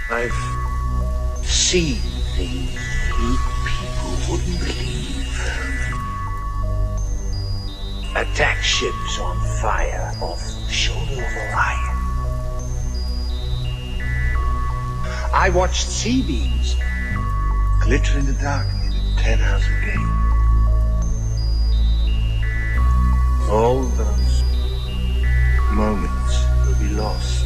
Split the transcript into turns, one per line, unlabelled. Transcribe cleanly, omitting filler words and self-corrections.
I've seen things people wouldn't believe. Attack ships on fire off the shoulder of Orion. I watched sea beams glitter in the dark near the 10,000 gate. All those moments will be lost